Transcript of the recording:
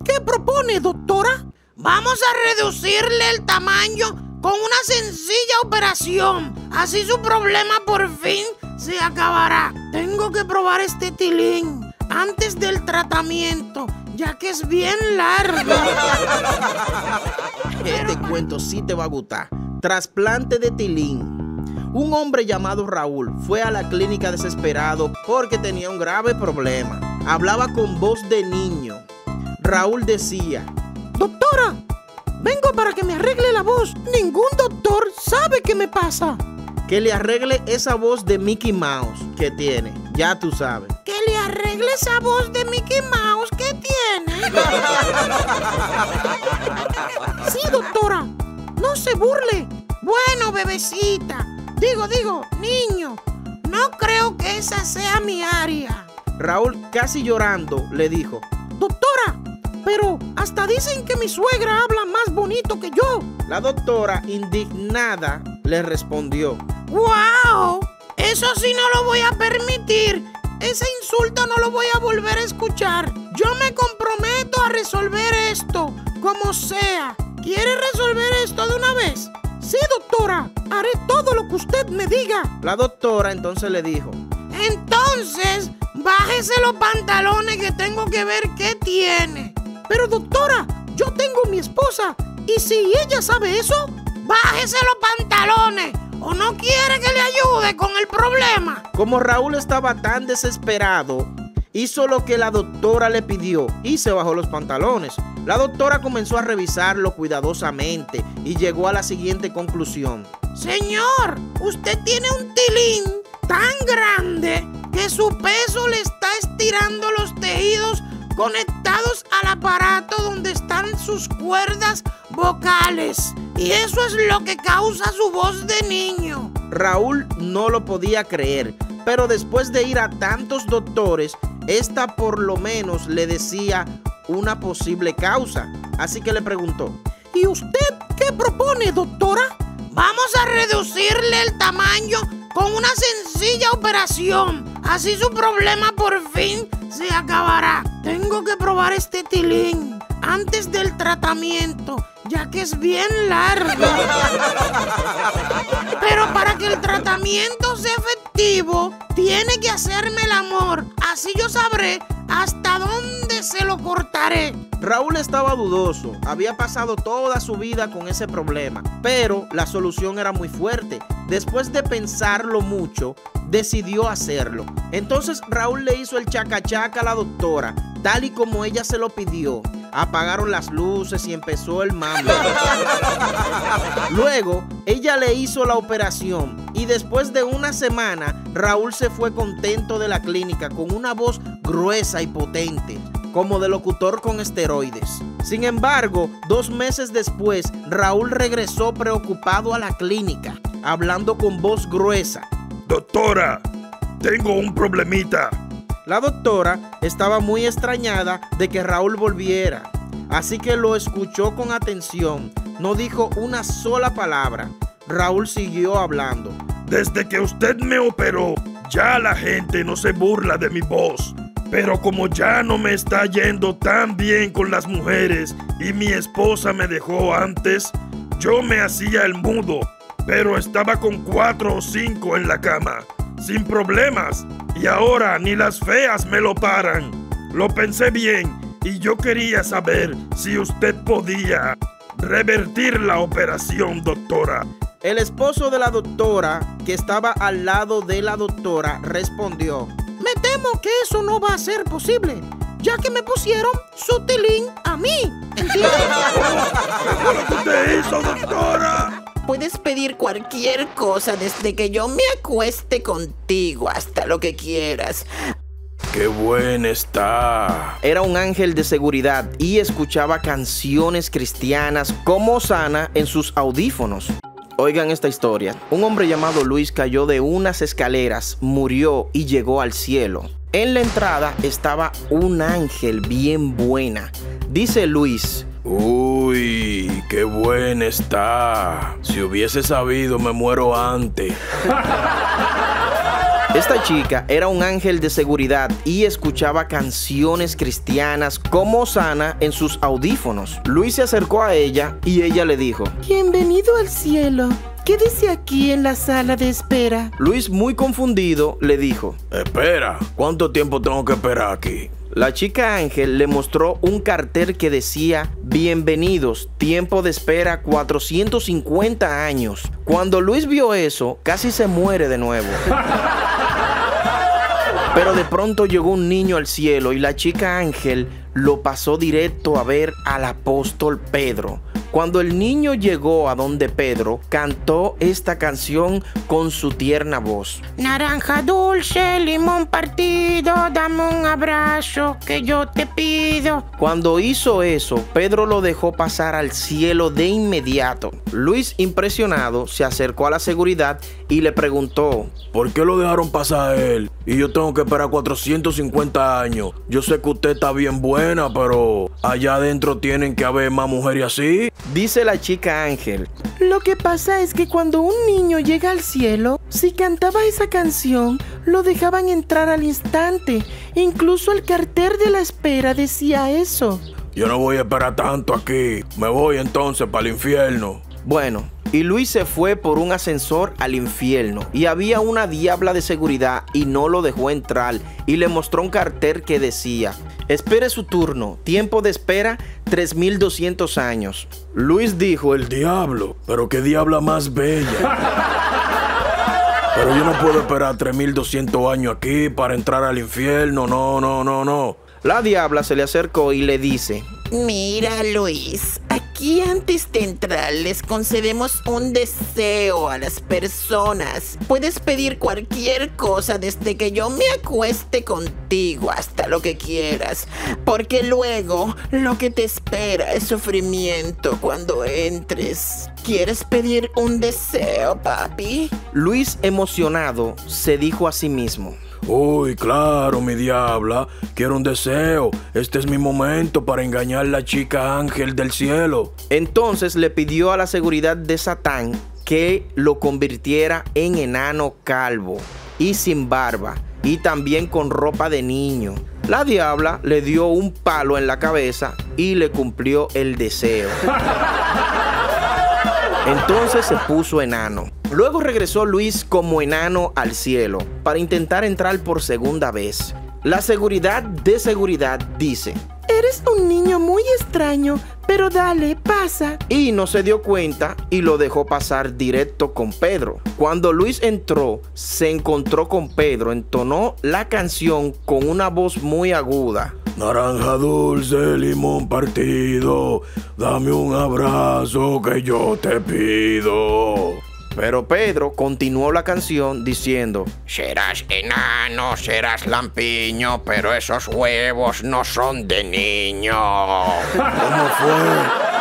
qué propone, doctora? Vamos a reducirle el tamaño con una sencilla operación. Así su problema por fin se acabará. Tengo que probar este tilín antes del tratamiento, ya que es bien largo. Este cuento sí te va a gustar. Trasplante de tilín. Un hombre llamado Raúl fue a la clínica desesperado porque tenía un grave problema. Hablaba con voz de niño. Raúl decía: doctora, vengo para que me arregle la voz. Ningún doctor sabe qué me pasa. Que le arregle esa voz de Mickey Mouse que tiene. Ya tú sabes. Que le arregle esa voz de Mickey Mouse que tiene. Sí, doctora. No se burle. Bueno, bebecita. Digo, niño. No creo que esa sea mi área. Raúl, casi llorando, le dijo: doctora, pero hasta dicen que mi suegra habla más bonito que yo. La doctora, indignada, le respondió: ¡Wow! Eso sí no lo voy a permitir. Ese insulto no lo voy a volver a escuchar. Yo me comprometo a resolver esto, como sea. ¿Quiere resolver esto de una vez? Sí, doctora. Haré todo lo que usted me diga. La doctora entonces le dijo: entonces, bájese los pantalones que tengo que ver qué tiene. Pero doctora, yo tengo mi esposa. ¿Y si ella sabe eso? Bájese los pantalones. ¿O no quiere que le ayude con el problema? Como Raúl estaba tan desesperado, hizo lo que la doctora le pidió y se bajó los pantalones. La doctora comenzó a revisarlo cuidadosamente y llegó a la siguiente conclusión: señor, usted tiene un tilín tan grande que su peso le está estirando los tejidos conectados al aparato donde están sus cuerdas vocales. Y eso es lo que causa su voz de niño. Raúl no lo podía creer, pero después de ir a tantos doctores, esta por lo menos le decía una posible causa. Así que le preguntó: ¿y usted qué propone, doctora? Vamos a reducirle el tamaño con una sencilla operación. Así su problema por fin se acabará. Tengo que probar este tilín antes del tratamiento, ya que es bien largo. Pero para que el tratamiento sea efectivo, tiene que hacerme el amor. Así yo sabré hasta dónde se lo cortaré. Raúl estaba dudoso. Había pasado toda su vida con ese problema, pero la solución era muy fuerte. Después de pensarlo mucho, decidió hacerlo. Entonces Raúl le hizo el chacachaca a la doctora, tal y como ella se lo pidió. Apagaron las luces y empezó el mambo. Luego, ella le hizo la operación y después de una semana, Raúl se fue contento de la clínica con una voz gruesa y potente, como de locutor con esteroides. Sin embargo, 2 meses después, Raúl regresó preocupado a la clínica, hablando con voz gruesa: doctora, tengo un problemita. La doctora estaba muy extrañada de que Raúl volviera, así que lo escuchó con atención. No dijo una sola palabra. Raúl siguió hablando: desde que usted me operó, ya la gente no se burla de mi voz. Pero como ya no me está yendo tan bien con las mujeres y mi esposa me dejó antes, yo me hacía el mudo, pero estaba con 4 o 5 en la cama, sin problemas. Y ahora ni las feas me lo paran. Lo pensé bien y yo quería saber si usted podía revertir la operación, doctora. El esposo de la doctora, que estaba al lado de la doctora, respondió: me temo que eso no va a ser posible, ya que me pusieron su tilín a mí. ¿Entiendes? ¿Qué fue lo que usted hizo, doctora? Puedes pedir cualquier cosa desde que yo me acueste contigo, hasta lo que quieras. ¡Qué buena está! Era un ángel de seguridad y escuchaba canciones cristianas como Osana en sus audífonos. Oigan esta historia. Un hombre llamado Luis cayó de unas escaleras, murió y llegó al cielo. En la entrada estaba un ángel bien buena. Dice Luis: ¡uy, qué buena está! Si hubiese sabido, me muero antes. Esta chica era un ángel de seguridad y escuchaba canciones cristianas como Hosana en sus audífonos. Luis se acercó a ella y ella le dijo: Bienvenido al cielo. Quédese aquí en la sala de espera. Luis, muy confundido, le dijo: Espera, ¿cuánto tiempo tengo que esperar aquí? La chica ángel le mostró un cartel que decía: bienvenidos, tiempo de espera 450 años. Cuando Luis vio eso, casi se muere de nuevo. Pero de pronto llegó un niño al cielo y la chica ángel lo pasó directo a ver al apóstol Pedro. Cuando el niño llegó a donde Pedro, cantó esta canción con su tierna voz: Naranja dulce, limón partido, dame un abrazo que yo te pido. Cuando hizo eso, Pedro lo dejó pasar al cielo de inmediato. Luis, impresionado, se acercó a la seguridad y le preguntó: ¿por qué lo dejaron pasar a él? Y yo tengo que esperar 450 años. Yo sé que usted está bien buena, pero allá adentro tienen que haber más mujeres así. Dice la chica ángel: Lo que pasa es que cuando un niño llega al cielo, si cantaba esa canción, lo dejaban entrar al instante. Incluso el cartel de la espera decía eso. Yo no voy a esperar tanto aquí. Me voy entonces para el infierno. Bueno, y Luis se fue por un ascensor al infierno y había una diabla de seguridad y no lo dejó entrar y le mostró un cartel que decía: espere su turno, tiempo de espera 3200 años. Luis dijo: el diablo, pero qué diabla más bella. Pero yo no puedo esperar 3200 años aquí para entrar al infierno, no. La diabla se le acercó y le dice: Mira, Luis, aquí antes de entrar les concedemos un deseo a las personas. Puedes pedir cualquier cosa desde que yo me acueste contigo hasta lo que quieras, porque luego lo que te espera es sufrimiento cuando entres. ¿Quieres pedir un deseo, papi? Luis, emocionado, se dijo a sí mismo: uy, claro, mi diabla, quiero un deseo. Este es mi momento para engañar a la chica ángel del cielo. Entonces le pidió a la seguridad de Satán que lo convirtiera en enano calvo y sin barba y también con ropa de niño. La diabla le dio un palo en la cabeza y le cumplió el deseo. Entonces se puso enano. Luego regresó Luis como enano al cielo para intentar entrar por segunda vez. La seguridad de seguridad dice: eres un niño muy extraño, pero dale, pasa. Y no se dio cuenta y lo dejó pasar directo con Pedro. Cuando Luis entró, se encontró con Pedro, entonó la canción con una voz muy aguda: naranja dulce, limón partido, dame un abrazo que yo te pido. Pero Pedro continuó la canción diciendo: serás enano, serás lampiño, pero esos huevos no son de niño. ¿Cómo fue?